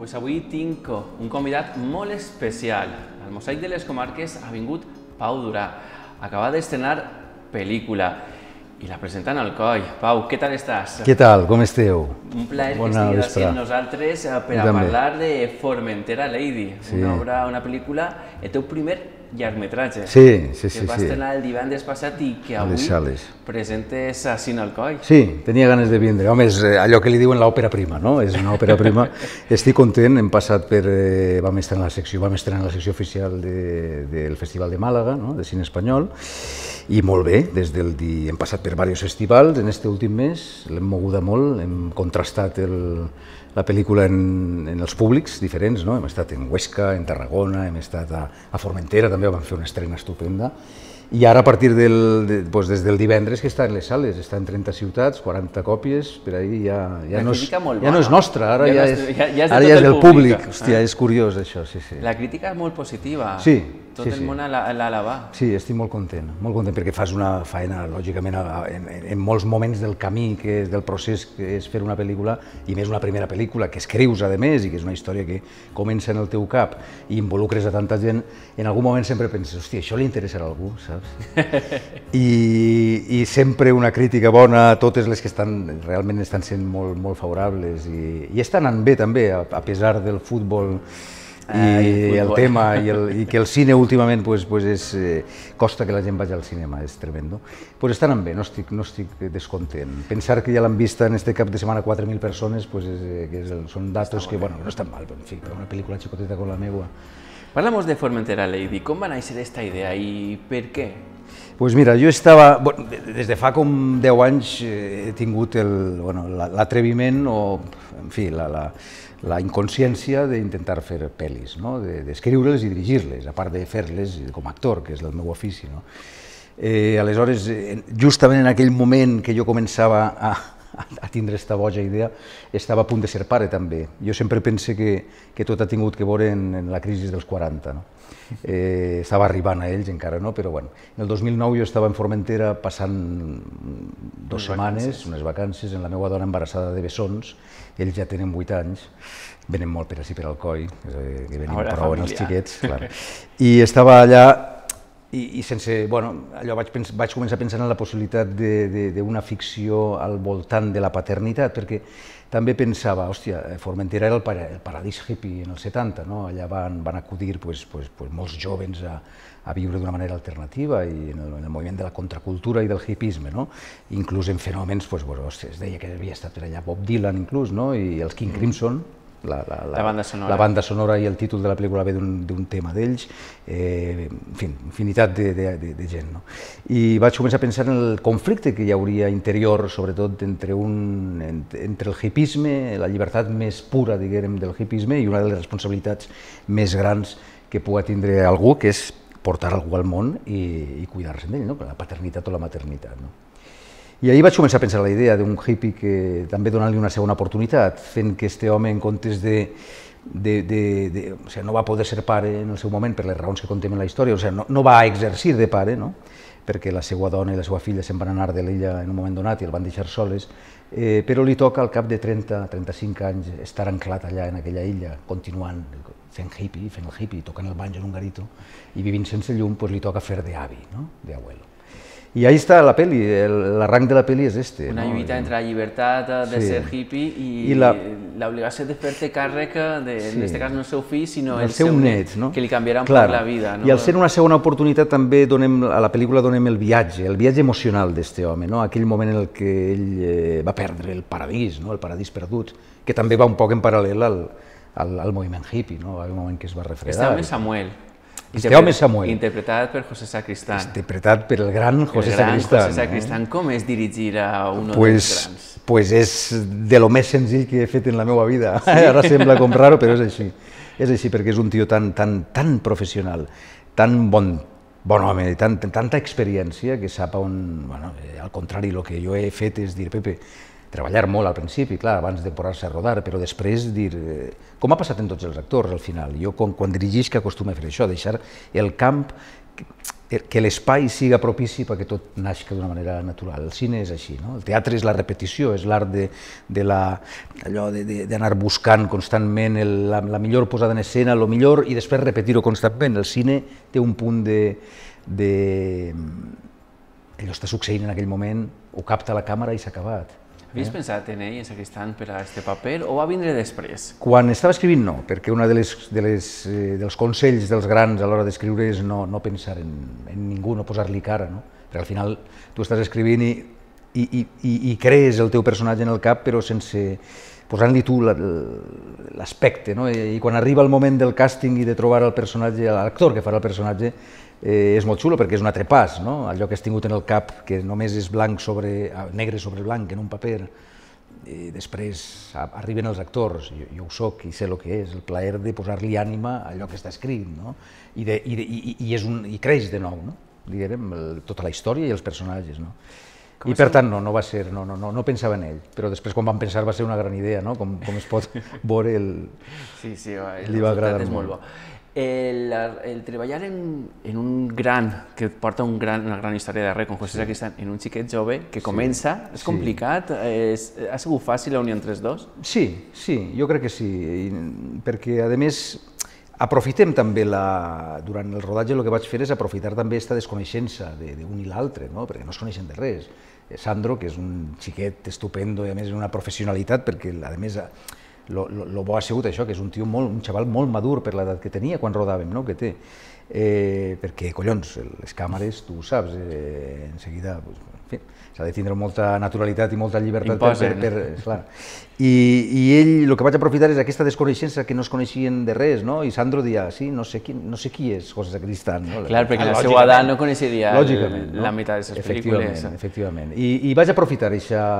Pues avui tinc un convidat molt especial. Al Mosaic de les Comarques ha vingut Pau Durà. Acaba d'estrenar pel·lícula i la presenten al Coll. Pau, què tal estàs? Què tal? Com esteu? Un plaer que estiguis així amb nosaltres per a parlar de Formentera Lady, una pel·lícula, el teu primer llargmetratge, que va estrenar el divendres passat i que avui presentes a Cine Alcoi. Sí, tenia ganes de vindre. Home, és allò que li diuen l'òpera prima, no? És una òpera prima. Estic content, hem passat per... Vam estrenar la secció oficial del Festival de Màlaga, de cine espanyol, i molt bé, hem passat per diversos festivals en aquest últim mes, l'hem moguda molt, hem contrastat la pel·lícula en els públics diferents, hem estat en Huesca, en Tarragona, hem estat a Formentera, també vam fer una estrena estupenda, i ara a partir des del divendres que està en les sales, està en 30 ciutats, 40 còpies, per ahir ja no és nostra, ara ja és del públic. Hòstia, és curiós això, sí. La crítica és molt positiva. Sí. Tot el món a l'alabar. Sí, estic molt content perquè fas una feina, lògicament, en molts moments del camí, del procés que és fer una pel·lícula, i més una primera pel·lícula que escrius, a més, i que és una història que comença en el teu cap i involucres a tanta gent, en algun moment sempre penses, hòstia, això li interessarà a algú, saps? I sempre una crítica bona, totes les que realment estan sent molt favorables, i estan anant bé també, a pesar del futbol i el tema, i que el cine últimament costa que la gent vagi al cinema, és tremendo. Doncs estan anant bé, no estic descontent. Pensar que ja l'han vist en este cap de setmana 4.000 persones són datos que no estan mal, però en fi, per una pel·lícula xicoteta com la meva. Parla'm de Formentera Lady, com va néixer aquesta idea i per què? Doncs mira, jo estava, des de fa com 10 anys he tingut l'atreviment o, en fi, la inconsciència d'intentar fer pel·lis, d'escriure-les i dirigir-les, a part de fer-les com a actor, que és el meu ofici. Aleshores, justament en aquell moment que jo començava a tindre aquesta boja idea, estava a punt de ser pare també. Jo sempre pense que tot ha tingut que veure en la crisi dels 40. Estava arribant a ells, encara no, però bueno. En el 2009 jo estava en Formentera passant 2 setmanes, unes vacances, amb la meva dona embarassada de bessons. Ells ja tenen 8 anys, venen molt per ací per Alcoi, que venim prou en els xiquets, i estava allà i sense, allò vaig començar a pensar en la possibilitat d'una ficció al voltant de la paternitat, perquè també pensava, hòstia, Formentera era el paradís hippie en els 70, allà van acudir molts jóvens a viure d'una manera alternativa i en el moviment de la contracultura i del hippisme, inclús en fenòmens, es deia que havia estat per allà Bob Dylan inclús, i els King Crimson, la banda sonora i el títol de la pel·lícula ve d'un tema d'ells, en fi, infinitat de gent. I vaig començar a pensar en el conflicte que hi hauria interior, sobretot entre el hippisme, la llibertat més pura, diguem, del hippisme, i una de les responsabilitats més grans que pugui tindre algú, que és portar algú al món i cuidar-se d'ell, la paternitat o la maternitat. I ahir vaig començar a pensar la idea d'un hippie que també donant-li una segona oportunitat, fent que este home, en comptes no va poder ser pare en el seu moment per les raons que contem en la història, no va exercir de pare, perquè la seva dona i la seva filla se'n van anar de l'illa en un moment donat i el van deixar soles, però li toca al cap de 30-35 anys estar anclat allà en aquella illa, continuant fent el hippie, tocant el banjo en un garito i vivint sense llum, li toca fer d'avi, d'abuelo. I ahí està la pel·li, l'arranc de la pel·li és este. Una lluita entre la llibertat de ser hippie i l'obligació de fer-te càrrec, en aquest cas no el seu fill, sinó el seu net, que li canviarà un poc la vida. I al ser una segona oportunitat també a la pel·lícula donem el viatge emocional d'este home, aquell moment en què ell va perdre el paradís perdut, que també va un poc en paral·lel al moviment hippie, va haver un moment que es va refredar. Este home Samuel. Interpretat per José Sacristán. Interpretat per el gran José Sacristán. Com és dirigir a un dels grans? Pues és de lo més senzill que he fet en la meva vida. Ara sembla com raro, però és així. És així perquè és un tio tan professional, tan bon home, tanta experiència que sap on... Al contrari, el que jo he fet és dir, Pepe, treballar molt al principi, clar, abans de posar-se a rodar, però després dir, com ha passat en tots els actors al final, jo quan dirigisc acostumo a fer això, deixar el camp que l'espai siga propici perquè tot naixi d'una manera natural. El cine és així, no? El teatre és la repetició, és l'art d'anar buscant constantment la millor posada en escena, el millor, i després repetir-ho constantment. El cine té un punt allò està succeint en aquell moment, ho capta la càmera i s'ha acabat. Havies pensat en ell, en aquest any, per a aquest paper, o va vindre després? Quan estava escrivint, no, perquè un dels consells dels grans a l'hora d'escriure és no pensar en ningú, no posar-li cara, no? Perquè al final tu estàs escrivint i crees el teu personatge en el cap, però sense posant-li tu l'aspecte, no? I quan arriba el moment del càsting i de trobar el personatge, l'actor que farà el personatge, és molt xulo perquè és un altre pas, no? Allò que has tingut en el cap, que només és negre sobre blanc en un paper, i després arriben els actors, jo ho soc i sé el que és, el plaer de posar-li ànima a allò que està escrit, no? I creix de nou, no? Diguem, tota la història i els personatges, no? I per tant no va ser, no pensava en ell, però després quan vam pensar va ser una gran idea, no? Com es pot veure, li va agradar molt. El treballar en un gran, que porta una gran història darrere, com José Sacristán, en un xiquet jove que comença, és complicat? Ha sigut fàcil la unió entre els dos? Sí, jo crec que sí, perquè a més aprofitem també, durant el rodatge el que vaig fer és aprofitar també aquesta desconeixença d'un i l'altre, perquè no es coneixen de res. Sandro, que és un xiquet estupendo i a més una professionalitat, perquè a més el bo ha sigut això, que és un xaval molt madur per l'edat que tenia quan rodàvem, que té, perquè, collons, les càmeres, tu ho saps, en seguida, s'ha de tindre molta naturalitat i molta llibertat per... I ell, el que vaig aprofitar és aquesta desconeixença que no es coneixien de res, i Sandro dia, sí, no sé qui és José Sacristán. Clar, perquè la seva edat no coneixeria la meitat de les pel·lícules. Efectivament, i vaig aprofitar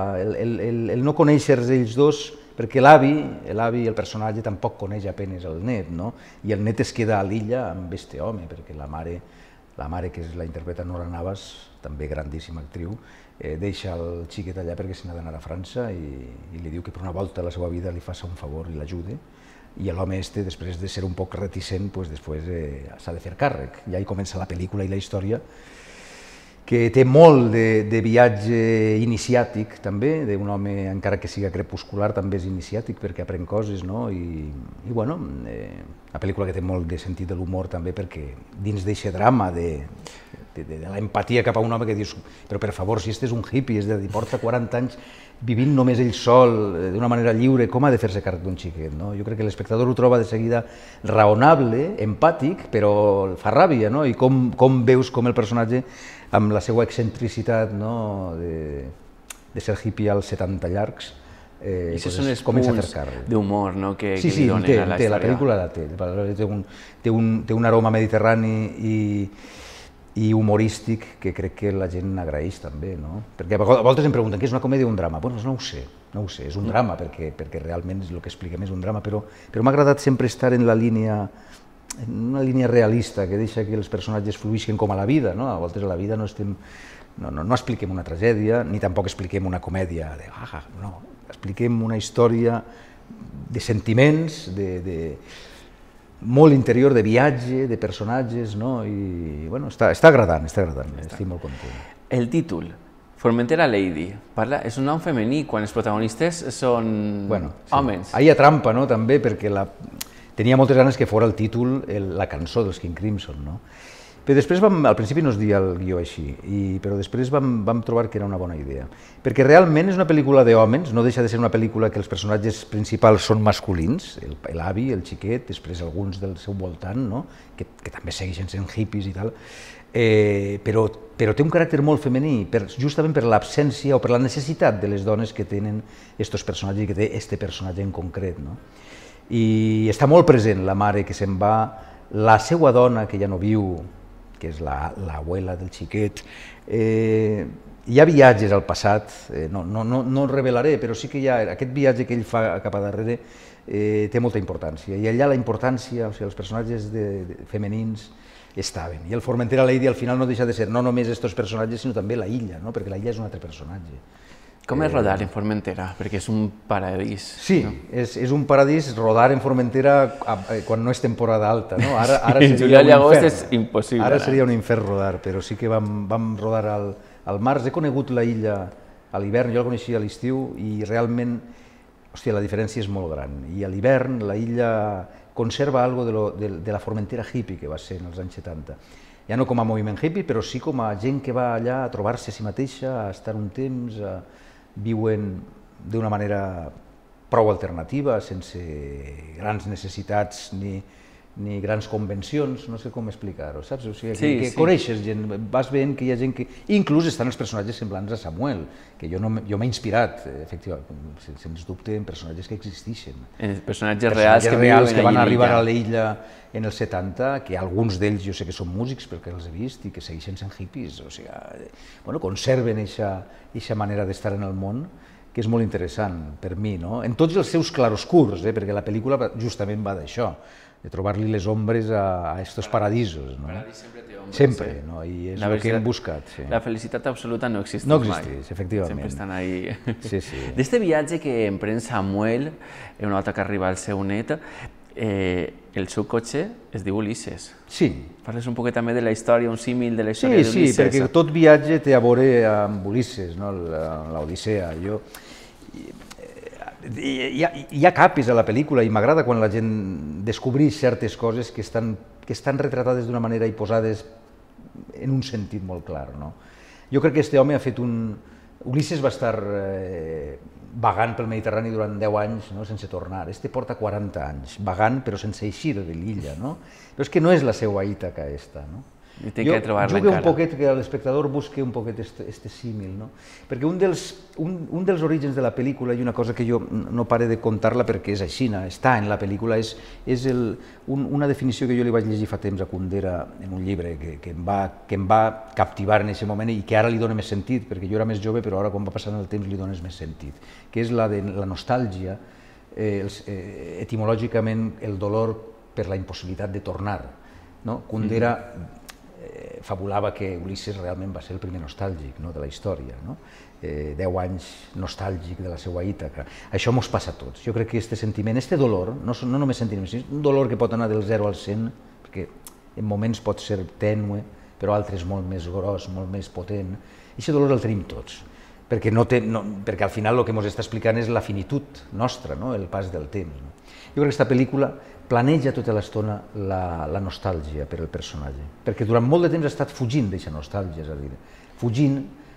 el no conèixer ells dos, perquè l'avi, el personatge, tampoc coneix apenes el net, i el net es queda a l'illa amb este home, perquè la mare, que la interpreta Nora Navas, també grandíssima actriu, deixa el xiquet allà perquè se n'ha d'anar a França i li diu que per una volta a la seva vida li faci un favor i l'ajude, i l'home este, després de ser un poc reticent, després s'ha de fer càrrec. I ahí comença la pel·lícula i la història, que té molt de viatge iniciàtic també, d'un home, encara que siga crepuscular, també és iniciàtic perquè aprèn coses, i bueno, la pel·lícula que té molt de sentit de l'humor també, perquè dins d'aquest drama de l'empatia cap a un home que dius, però per favor, si este és un hippie, és a dir, porta 40 anys vivint només ell sol, d'una manera lliure, com ha de fer-se càrrec d'un xiquet? Jo crec que l'espectador ho troba de seguida raonable, empàtic, però fa ràbia, i com veus com el personatge, amb la seva excentricitat de ser hippie als 70 llargs, comença a fer càrrec. D'humor que li donen a la història. Sí, la pel·lícula la té. Té un aroma mediterrani i humorístic que crec que la gent agraeix també, perquè a voltes em pregunten què és una comèdia o un drama. Doncs no ho sé, és un drama, perquè realment el que expliquem és un drama, però m'ha agradat sempre estar en una línia realista que deixa que els personatges fluïsquen com a la vida. A voltes a la vida no expliquem una tragèdia, ni tampoc expliquem una comèdia, expliquem una història de sentiments, molt interior, de viatge, de personatges, i està agradant, estic molt content. El títol, Formentera Lady, és un nom femení quan els protagonistes són homes. Ahí hi ha trampa, també, perquè tenia moltes ganes que fos el títol la cançó dels King Crimson, però després al principi no es dia el guió així, però després vam trobar que era una bona idea, perquè realment és una pel·lícula d'hòmens, no deixa de ser una pel·lícula que els personatges principals són masculins, l'avi, el xiquet, després alguns del seu voltant, que també segueixen sent hippies i tal, però té un caràcter molt femení, justament per l'absència o per la necessitat de les dones que tenen aquests personatges i que té aquest personatge en concret. I està molt present la mare que se'n va, la seva dona que ja no viu, que és l'abuela del xiquet. Hi ha viatges al passat, no el revelaré, però sí que aquest viatge que ell fa cap a darrere té molta importància. I allà la importància, els personatges femenins estaven. I el Formentera Lady al final no deixa de ser no només aquests personatges, sinó també la illa, perquè la illa és un altre personatge. Com és rodar en Formentera? Perquè és un paradís. Sí, és un paradís rodar en Formentera quan no és temporada alta. En juliol i agost és impossible. Ara seria un infern rodar, però sí que vam rodar al març. He conegut la illa a l'hivern, jo la coneixia a l'estiu i realment, hòstia, la diferència és molt gran. I a l'hivern la illa conserva algo de la Formentera hippie que va ser en els anys 70. Ja no com a moviment hippie, però sí com a gent que va allà a trobar-se a si mateixa, a estar un temps, viuen d'una manera prou alternativa, sense grans necessitats ni grans convencions, no sé com explicar-ho, saps? O sigui, que coneixes gent, vas veient que hi ha gent que... Inclús estan els personatges semblants a Samuel, que jo m'he inspirat, efectivament, sens dubte, en personatges que existeixen. En personatges reals que van arribar a l'illa en els 70, que alguns d'ells jo sé que són músics perquè els he vist i que segueixen sent hippies, o sigui, conserven aquesta manera d'estar en el món, que és molt interessant per mi, en tots els seus claroscurs, perquè la pel·lícula justament va d'això, de trobar-li les ombres a aquests paradisos. El paradís sempre té ombres. Sempre, i és el que hem buscat. La felicitat absoluta no existeix mai. No existeix, efectivament. Sempre estan ahí. Sí. D'este viatge que emprèn Samuel, una volta que arriba el seu net, el seu cotxe es diu Ulisses. Sí. Parles un poquet també de la història, un símil de la història d'Ulisses. Sí, perquè tot viatge té a veure amb Ulisses, l'Odissea. Hi ha capes a la pel·lícula i m'agrada quan la gent descobreix certes coses que estan retratades d'una manera i posades en un sentit molt clar. Jo crec que aquest home ha fet Ulisses va estar vagant pel Mediterrani durant 10 anys sense tornar. Este porta 40 anys, vagant però sense eixir de l'illa. Però és que no és la seva Ítaca, aquesta. I té que trobar-la encara. Un poquet que l'espectador busqui un poquet este símil, perquè un dels orígens de la pel·lícula, i una cosa que jo no pare de contar-la perquè és així, està en la pel·lícula, és una definició que jo li vaig llegir fa temps a Kundera en un llibre que em va captivar en aquest moment i que ara li dona més sentit, perquè jo era més jove però ara quan va passant el temps li dones més sentit, que és la de la nostàlgia, etimològicament el dolor per la impossibilitat de tornar. Kundera fabulava que Ulisses realment va ser el primer nostàlgic de la història, 10 anys nostàlgic de la seva Ítaca. Això mos passa a tots. Jo crec que aquest sentiment, aquest dolor, no només sentiment, sinó un dolor que pot anar del 0 al 100, perquè en moments pot ser tènue, però altres molt més gros, molt més potent. I aquest dolor el tenim tots, perquè al final el que ens està explicant és la finitud nostra, el pas del temps. Jo crec que aquesta pel·lícula planeja tota l'estona la nostàlgia per al personatge, perquè durant molt de temps ha estat fugint d'aquesta nostàlgia, és a dir, fugint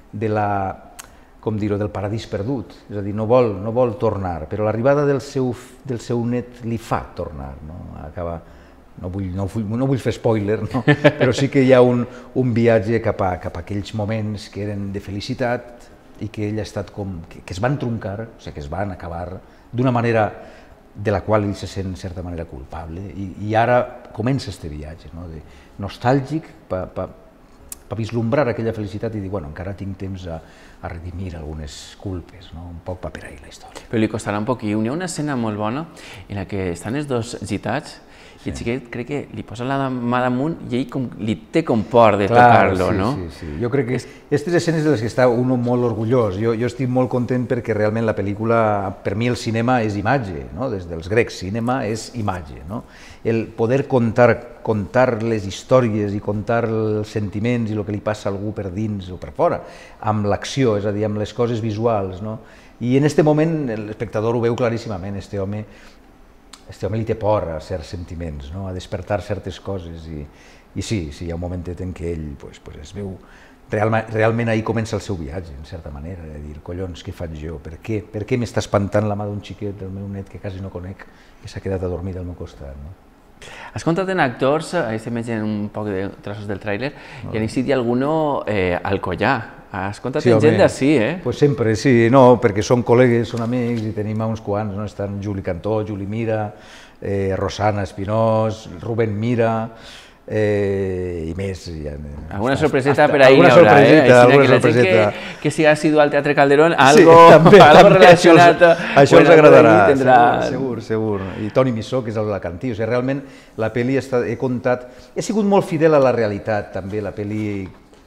del paradís perdut, és a dir, no vol tornar, però l'arribada del seu net li fa tornar, no vull fer spoiler, però sí que hi ha un viatge cap a aquells moments que eren de felicitat i que ell ha estat que es van truncar, o sigui, que es van acabar d'una manera de la qual ell se sent, en certa manera, culpable, i ara comença aquest viatge nostàlgic per vislumbrar aquella felicitat i dir, encara tinc temps a redimir algunes culpes, un poc per ahir la història. Però li costarà un poc, hi ha una escena molt bona en la que estan els dos gitats i el xiquet crec que li posa la mà damunt i ell li té com por de tocar-lo, no? Sí. Jo crec que aquestes escenes de les que està un molt orgullós. Jo estic molt content perquè realment la pel·lícula, per mi el cinema és imatge, des dels grecs, cinema és imatge. El poder contar les històries i contar els sentiments i el que li passa a algú per dins o per fora, amb l'acció, és a dir, amb les coses visuals. I en aquest moment l'espectador ho veu claríssimament, este home li té por a certs sentiments, a despertar certes coses, i sí, hi ha un momentet en què ell es veu, realment ahir comença el seu viatge, en certa manera, de dir, collons, què faig jo, per què m'està espantant la mà d'un xiquet, del meu net que quasi no conec, que s'ha quedat adormit al meu costat. Has contat en actors, estem veient un poc de trossos del tràiler, i han existit alguno al Collà. Has contat en gent d'ací, Pues sempre, sí, perquè són col·legues, són amics, i tenim uns quants, estan Juli Cantó, Juli Mira, Rosana Espinós, Rubén Mira, i més. Alguna sorpreseta per ahir hi haurà, Alguna sorpreseta. Que si ha sigut al Teatre Calderón, algo relacionat... Això els agradarà, segur. I Toni Missó, que és l'alacantí, realment la pel·li he contat... He sigut molt fidel a la realitat, també, la pel·li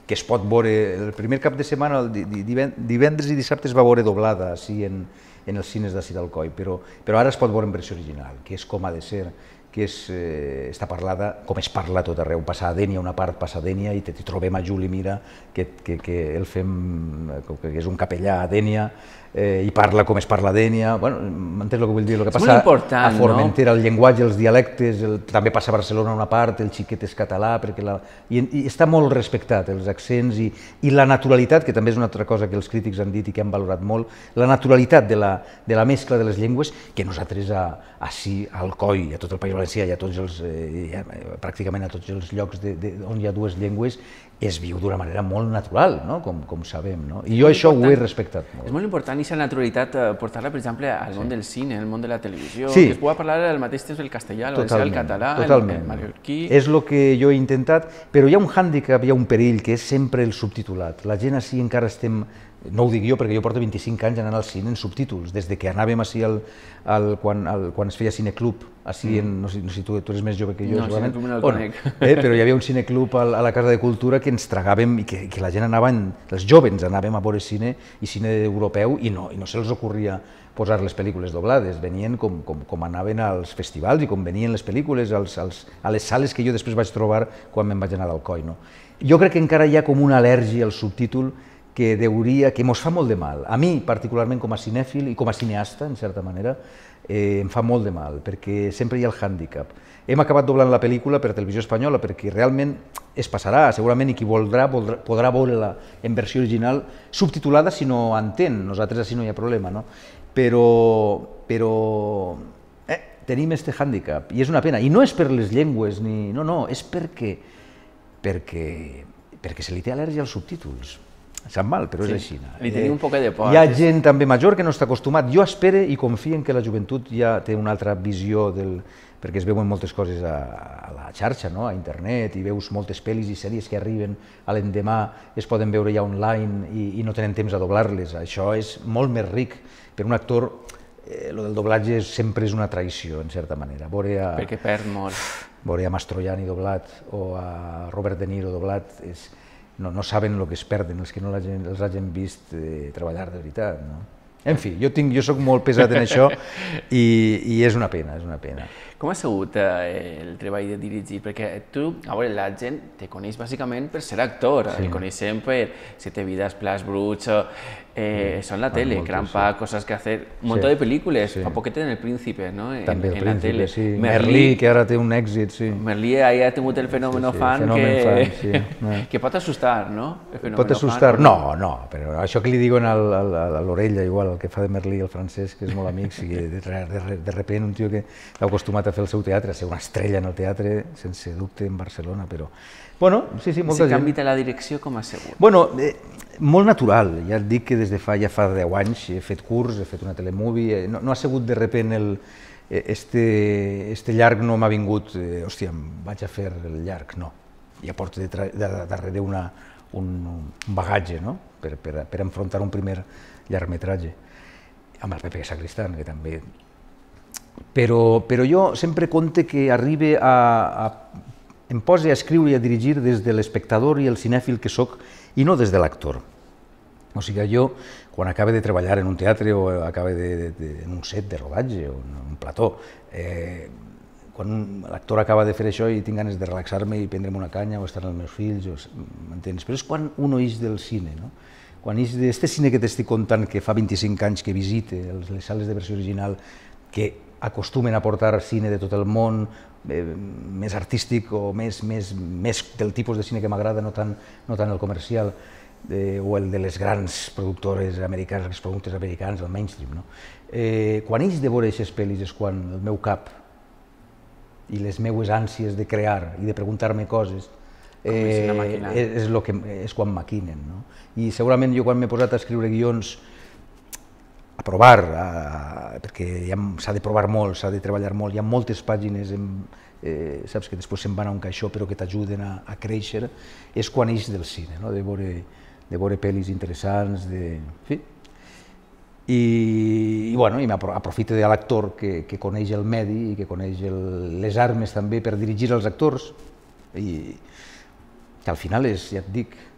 que es pot veure, el primer cap de setmana, divendres i dissabte es va veure doblada així en els cines d'Ací d'Alcoi, però ara es pot veure en versió original, que és com ha de ser, que està parlada com es parla a tot arreu, passa a Dénia, una part passa a Dénia, i trobem a Juli Mira, que el fem, que és un capellà a Dénia, i parla com es parla a Dénia, m'entens el que vull dir? El que passa a Formentera, el llenguatge, els dialectes, també passa a Barcelona una part, el xiquet és català, i està molt respectat, els accents i la naturalitat, que també és una altra cosa que els crítics han dit i que han valorat molt, la naturalitat de la mescla de les llengües, que nosaltres ací, a Alcoi, a tot el País Valencià i a tots els, pràcticament a tots els llocs on hi ha dues llengües, es viu d'una manera molt natural, com sabem, i jo això ho he respectat molt. És molt important aquesta naturalitat portar-la, per exemple, al món del cine, al món de la televisió, que es pugui parlar al mateix temps el castellà, el català, el mallorquí... És el que jo he intentat, però hi ha un hàndicap, hi ha un perill, que és sempre el subtitulat. La gent així encara estem... No ho dic jo, perquè jo porto 25 anys anant al cine en subtítols, des que anàvem així quan es feia cineclub, no sé si tu eres més jove que jo, segurament. No, no el conec. Però hi havia un cineclub a la Casa de Cultura que ens tragàvem i que la gent anava, els jovens anàvem a veure cine i cine europeu i no se'ls ocorria posar les pel·lícules doblades, venien com anaven als festivals i com venien les pel·lícules a les sales que jo després vaig trobar quan me'n vaig anar d'Alcoi. Jo crec que encara hi ha com una al·lèrgia al subtítol que mos fa molt de mal. A mi, particularment com a cinèfil i com a cineasta, en certa manera, em fa molt de mal, perquè sempre hi ha el hàndicap. Hem acabat doblant la pel·lícula per Televisió Espanyola perquè realment es passarà, segurament, i qui voldrà podrà veure-la en versió original subtitulada si no entén, nosaltres així no hi ha problema, però tenim aquest hàndicap i és una pena, i no és per les llengües, no, és perquè se li té al·lèrgia als subtítols. Sap mal, però és així. Li tenia un poc de por. Hi ha gent també major que no està acostumat. Jo espero i confio que la joventut ja té una altra visió perquè es veuen moltes coses a la xarxa, a internet, i veus moltes pel·lis i sèries que arriben a l'endemà, es poden veure ja online i no tenen temps a doblar-les. Això és molt més ric. Per un actor, el del doblatge sempre és una traïció, en certa manera. Perquè perd molt. Veure a Mastroianni doblat o a Robert De Niro doblat no saben el que es perden, els que no els hagin vist treballar de veritat. En fi, jo soc molt pesat en això i és una pena, és una pena. Com ha sigut el treball de dirigir? Perquè tu, a veure, la gent te coneix bàsicament per ser actor, el coneixem per Siete Vidas, Plats Bruts, Son la tele, Crampa, Cosas que hacer, un montón de películes, fa poquet en El Príncipe, no? També El Príncipe, sí. Merlí, que ara té un èxit, sí. Merlí ha tingut el fenòmeno fan que pot assustar, no? Pot assustar? No, però això que li diuen a l'orella, igual, el que fa de Merlí, el francès, que és molt amic, de repente un tio que l'ha acostumat a fer el seu teatre, a ser una estrella en el teatre, sense dubte, en Barcelona, però... Bueno, sí, molta gent. Si canvi de la direcció, com ha sigut? Bueno, molt natural. Ja et dic que des de ja fa 10 anys he fet curs, he fet una telemovie, no ha sigut de repente este llarg no m'ha vingut, hòstia, vaig a fer el llarg, no. Ja porto darrere un bagatge, no?, per enfrontar un primer llargmetratge, amb el Pepe Sacristán, que també... Però jo sempre conte que arribe em posa a escriure i a dirigir des de l'espectador i el cinèfil que soc i no des de l'actor. O sigui, jo, quan acabe de treballar en un teatre o acabe en un set de rodatge o en un plató, quan l'actor acaba de fer això i tinc ganes de relaxar-me i prendre'm una canya o estar amb els meus fills, m'entens? Però és quan un ix del cine, no? Quan ix d'aquest cine que t'estic contant que fa 25 anys que visite, les sales de versió original, que acostumen a portar cine de tot el món, més artístic o més del tipus de cine que m'agrada, no tant el comercial, o el de les grans productores americanes, els productes americans, el mainstream. Quan ix de veure aquestes pel·lis és quan el meu cap i les meues ànsies de crear i de preguntar-me coses és quan maquinen. I segurament jo quan m'he posat a escriure guions, a provar, perquè s'ha de provar molt, s'ha de treballar molt, hi ha moltes pàgines, saps, que després se'n van a un caixó però que t'ajuden a créixer, és quan ix del cine, de veure pel·lis interessants, i m'aprofito de l'actor que coneix el medi i que coneix les armes també per dirigir els actors, i que al final és, ja et dic,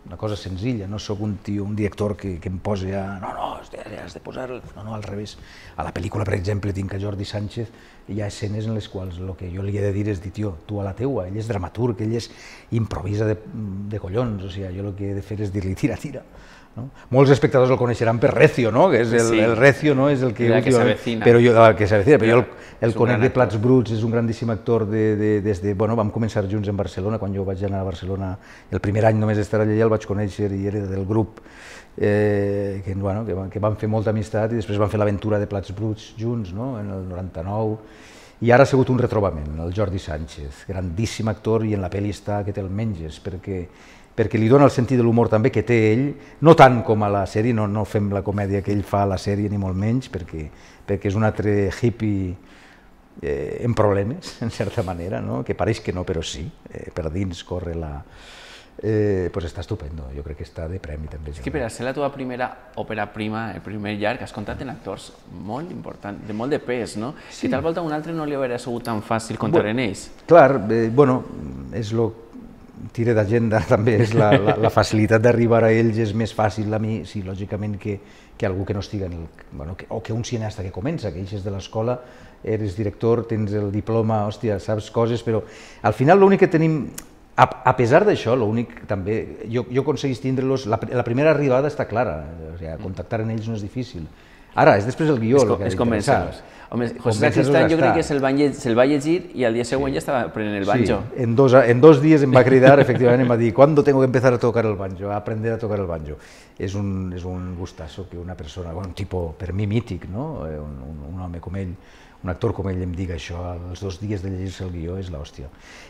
una cosa senzilla, no sóc un director que em posi a... No, has de posar... No, al revés. A la pel·lícula, per exemple, tinc a Jordi Sánchez, hi ha escenes en les quals el que jo li he de dir és dir, tio, tu a la teua, ell és dramaturg, ell improvisa de collons, o sigui, jo el que he de fer és dir-li tira. No? Molts espectadors el coneixeran per Recio, no? Que és el Recio, no? És el que s'avecina. Però jo el conec de Plats Bruts, és un grandíssim actor des de... Bueno, vam començar junts en Barcelona, quan jo vaig anar a Barcelona, el primer any només d'estar allà el vaig conèixer i era del grup que van fer molta amistat i després van fer l'aventura de Plats Bruts junts, no? En el 99, i ara ha sigut un retrobament, el Jordi Sánchez, grandíssim actor, i en la pel·li està que te'l menges, perquè li dona el sentit de l'humor també que té ell, no tant com a la sèrie, no fem la comèdia que ell fa a la sèrie ni molt menys, perquè és un altre hippie en problemes, en certa manera, que pareix que no, però sí, per dins corre la... Doncs està estupendo, jo crec que està de premi també. És que per a ser la teva primera òpera prima, el primer llarg, has comptat en actors molt importants, de molt de pes, no? Si tal volta un altre no li hauria sigut tan fàcil comptar en ells. Clar, bueno, és el tire d'agenda també, és la facilitat d'arribar a ells és més fàcil a mi, sí, lògicament, que algú que no estiga en el... o que un cineasta que comença, que eixes de l'escola, eres director, tens el diploma, hòstia, saps coses, però al final l'únic que tenim... A pesar d'això, l'únic també, jo aconseguís tindre-los, la primera arribada està clara, contactar en ells no és difícil. Ara, és després el guió el que ha d'interessar. Home, José Sacristán jo crec que se'l va llegir i al dia següent ja estava aprenent el banjo. Sí, en 2 dies em va cridar, efectivament, em va dir «¿Cuándo tengo que empezar a tocar el banjo? A aprender a tocar el banjo». És un gustazo que una persona, un tipus per mi mític, un home com ell, un actor com ell em diga això, als 2 dies de llegir-se el guió és l'hòstia.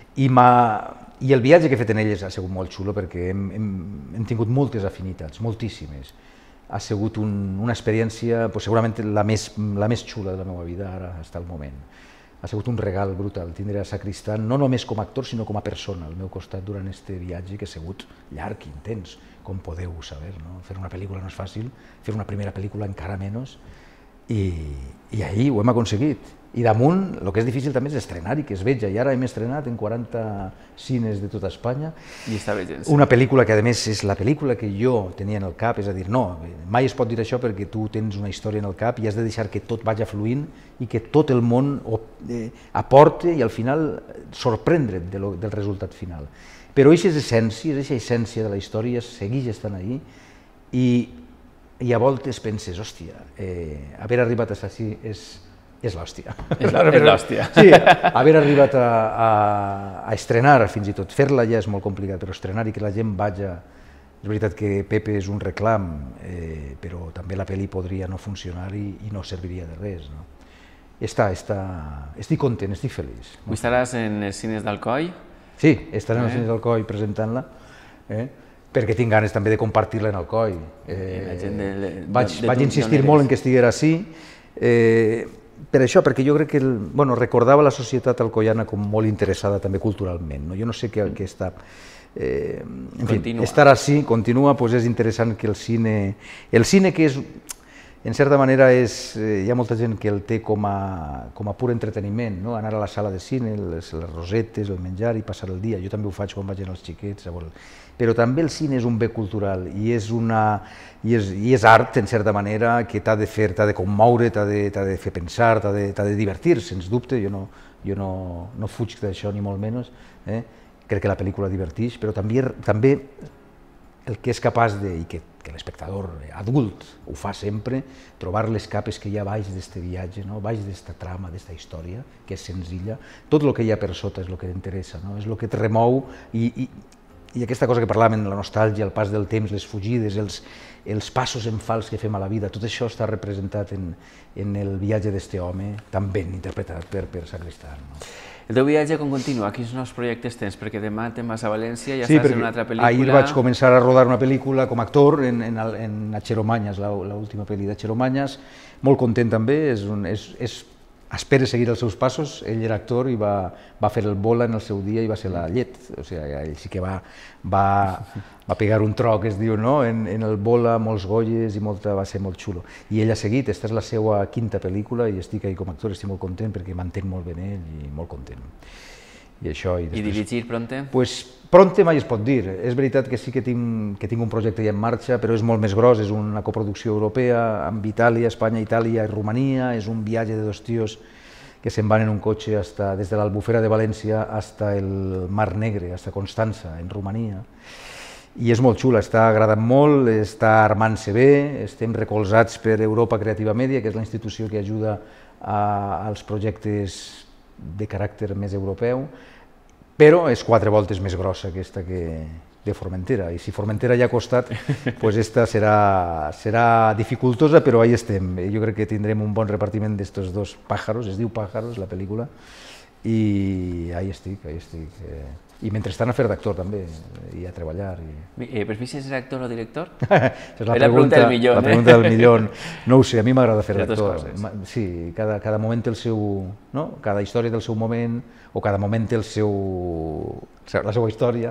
I el viatge que he fet en ell ha sigut molt xulo perquè hem tingut moltes afinitats, moltíssimes. Ha sigut una experiència segurament la més xula de la meva vida ara, fins al moment. Ha sigut un regal brutal tindre a Sacristán, no només com a actor, sinó com a persona al meu costat durant aquest viatge que ha sigut llarg i intens, com podeu saber. Fer una pel·lícula no és fàcil, fer una primera pel·lícula encara menys, i ahir ho hem aconseguit. I damunt, el que és difícil també és estrenar-hi, que es veja, i ara hem estrenat en 40 cines de tota Espanya. I està veient-se. Una pel·lícula que, a més, és la pel·lícula que jo tenia en el cap, és a dir, no, mai es pot dir això perquè tu tens una història en el cap i has de deixar que tot vagi fluint i que tot el món aporte i al final sorprendre't del resultat final. Però aquesta essència de la història segueix estant ahí i a voltes penses, hòstia, haver arribat a així és l'hòstia. És l'hòstia. Sí, haver arribat a estrenar, fins i tot fer-la ja és molt complicat, però estrenar i que la gent vaja... És veritat que Pepe és un reclam, però també la pel·li podria no funcionar i no serviria de res. Estic content, estic feliç. Avui estaràs en els cines d'Alcoi? Sí, estaré en els cines d'Alcoi presentant-la, perquè tinc ganes també de compartir-la en Alcoi. Vaig insistir molt en que estiguera així, per això, perquè jo crec que recordava la societat alcoiana com molt interessada també culturalment. Jo no sé què està... En fi, estar així, continua, és interessant que el cine que és, en certa manera, hi ha molta gent que el té com a pur entreteniment, anar a la sala de cine, les rosetes, el menjar i passar el dia. Jo també ho faig quan vaig als xiquets. Però també el cine és un bé cultural i és art, en certa manera, que t'ha de fer, t'ha de commoure, t'ha de fer pensar, t'ha de divertir, sens dubte. Jo no fuig d'això, ni molt menys. Crec que la pel·lícula diverteix, però també el que és capaç de, i que l'espectador adult ho fa sempre, trobar les capes que hi ha baix d'aquest viatge, baix d'aquesta trama, d'aquesta història, que és senzilla. Tot el que hi ha per sota és el que t'interessa, és el que et remou i aquesta cosa que parlàvem, la nostàlgia, el pas del temps, les fugides, els passos en fals que fem a la vida, tot això està representat en el viatge d'aquest home, tan ben interpretat per Sacristán. El teu viatge com continua? Quins nous projectes tens? Perquè demà te'n vas a València i ja estàs en una altra pel·lícula. Ahir vaig començar a rodar una pel·lícula com a actor en Achero-Mañas, l'última pel·li d'Achero-Mañas. Molt content també, espera seguir els seus passos. Ell era actor i va fer el Bola en el seu dia i va ser la llet. O sigui, ell sí que va pegar un tro, que es diu, en el Bola, molts Goyes i va ser molt xulo. I ell ha seguit, aquesta és la seva 5ª pel·lícula i estic ahí com a actor, estic molt content perquè m'entenc molt bé ell i molt content. I això... I dirigir Pronte? Doncs Pronte mai es pot dir. És veritat que sí que tinc un projecte ja en marxa, però és molt més gros, és una coproducció europea amb Itàlia, Espanya, Itàlia i Romania, és un viatge de 2 tios que se'n van en un cotxe des de l'Albufera de València fins al Mar Negre, fins a Constança, en Romania. I és molt xula, està agradant molt, està armant-se bé, estem recolzats per Europa Creativa Media, que és la institució que ajuda als projectes de caràcter més europeu, però és 4 voltes més grossa aquesta que de Formentera, i si Formentera ja ha costat, doncs esta serà dificultosa, però ahí estem. Jo crec que tindrem un bon repartiment d'estos 2 pájaros, es diu Pájaros, la pel·lícula, i ahí estic. I mentrestant a fer d'actor també, i a treballar. Per fi si és actor o director? És la pregunta del millón. La pregunta del millón. No ho sé, a mi m'agrada fer d'actor. Sí, cada moment té el seu... Cada història té el seu moment, o cada moment té la seva història.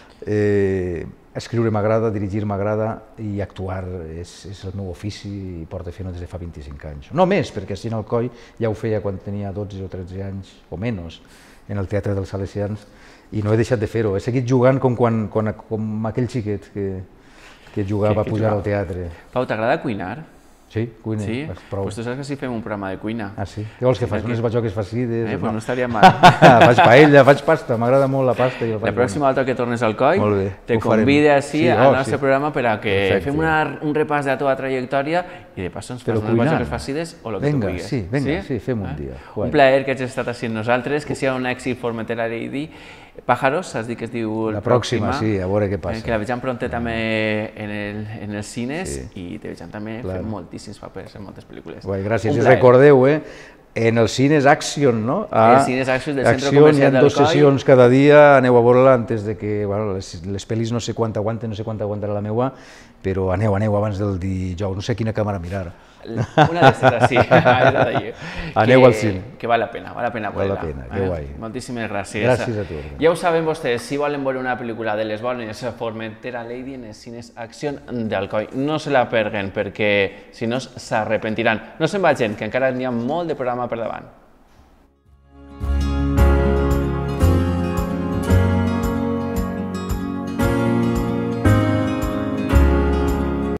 Escriure m'agrada, dirigir m'agrada, i actuar és el meu ofici i porto fent-ho des de fa 25 anys. No més, perquè Cine Alcoi ja ho feia quan tenia 12 o 13 anys, o menys, en el Teatre dels Salesians, i no he deixat de fer-ho. He seguit jugant com aquell xiquet que jugava a pujar al teatre. Pau, t'agrada cuinar? Sí, cuina, prou. Doncs tu saps que sí fem un programa de cuina. Ah, sí? Què vols que faci? Unes batxoques facides? Doncs no estaria mal. Faig paella, faig pasta, m'agrada molt la pasta. La pròxima volta que tornes al Coi, te convide així al nostre programa per a que fem un repàs de la teva trajectòria i de pas ens fas unes batxoques facides o el que tu vulguis. Vinga, sí, fem un dia. Un plaer que hagis estat així amb nosaltres, que sigui un èxit Formentera Lady. Pájaros, has dit que es diu La Pròxima, sí, a veure què passa. Que la vegem Pronte també en els cines i te vegem també fer moltíssims papers en moltes pel·lícules. Gràcies, i recordeu, en els cines Action, no? Els cines Action del Centre Comercial del Coi. 2 sessions cada dia, aneu a veure-la antes de que les pel·lis no sé quant aguanten, no sé quant aguantarà la meua, però aneu abans del dijous, no sé quina càmera mirar. Una d'estes, sí. Aneu al cine. Que val la pena veure-la. Val la pena, que guai. Moltíssimes gràcies. Gràcies a tu. Ja ho saben vostès, si volen veure una pel·lícula de les bones, Formentera Lady en els cines Action d'Alcoi. No se la perguen, perquè si no s'arrepentiran. No se'n vagin, que encara n'hi ha molt de programa per davant.